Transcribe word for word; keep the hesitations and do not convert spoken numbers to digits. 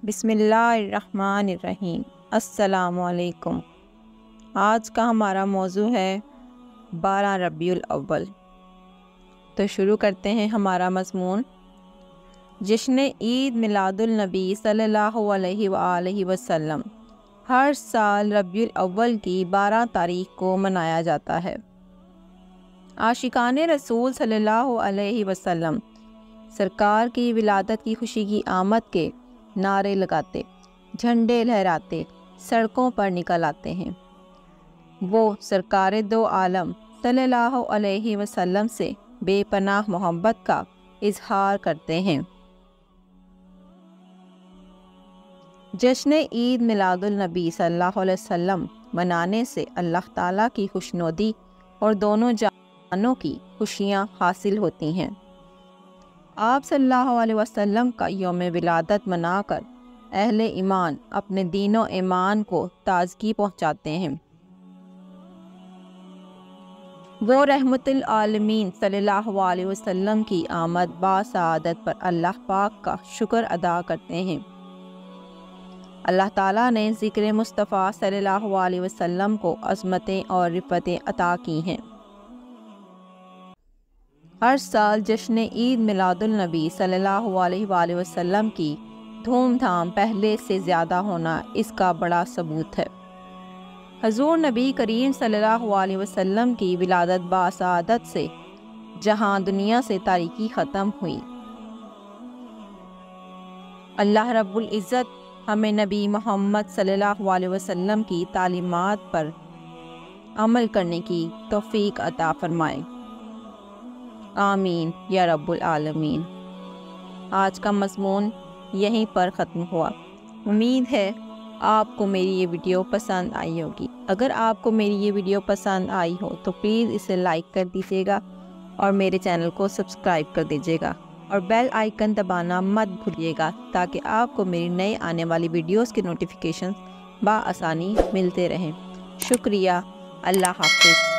بسم اللہ الرحمن الرحیم۔ السلام علیکم۔ آج کا ہمارا موضوع ہے بارہ ربیع الاول۔ تو شروع کرتے ہیں ہمارا مضمون۔ جشن عید میلاد النبی صلی اللہ علیہ وآلہ وسلم ہر سال ربیع الاول کی بارہ تاریخ کو منایا جاتا ہے۔ عاشقان رسول صلی اللہ علیہ وسلم سرکار کی ولادت کی خوشی کی آمد کے نعرے لگاتے، جھنڈے لہراتے سڑکوں پر نکل آتے ہیں۔ وہ سرکار دو عالم صلی اللہ علیہ وسلم سے بے پناہ محبت کا اظہار کرتے ہیں۔ جشن عید میلاد النبی صلی اللہ علیہ وسلم منانے سے اللہ تعالیٰ کی خوشنودی اور دونوں جہانوں کی خوشیاں حاصل ہوتی ہیں۔ آپ صلی اللہ علیہ وسلم کا یوم ولادت منا کر اہل ایمان اپنے دین و ایمان کو تازگی پہنچاتے ہیں۔ وہ رحمت العالمین صلی اللہ علیہ وسلم کی آمد باسعادت پر اللہ پاک کا شکر ادا کرتے ہیں۔ اللہ تعالیٰ نے ذکر مصطفیٰ صلی اللہ علیہ وسلم کو عظمتیں اور رفتیں عطا کی ہیں۔ ہر سال جشن عید میلاد النبی صلی اللہ علیہ وآلہ وسلم کی دھوم دھام پہلے سے زیادہ ہونا اس کا بڑا ثبوت ہے۔ حضور نبی کریم صلی اللہ علیہ وسلم کی ولادت باسعادت سے جہاں دنیا سے تاریکی ختم ہوئی۔ اللہ رب العزت ہمیں نبی محمد صلی اللہ علیہ وسلم کی تعلیمات پر عمل کرنے کی توفیق عطا فرمائے۔ آمین یا رب العالمین۔ آج کا مضمون یہیں پر ختم ہوا۔ امید ہے آپ کو میری یہ ویڈیو پسند آئی ہوگی۔ اگر آپ کو میری یہ ویڈیو پسند آئی ہو تو پلیز اسے لائک کر دیجیے گا اور میرے چینل کو سبسکرائب کر دیجیے گا اور بیل آئیکن دبانا مت بھولیے گا تاکہ آپ کو میری نئے آنے والی ویڈیوز کے نوٹیفیکیشن بآسانی ملتے رہیں۔ شکریہ۔ اللہ حافظ۔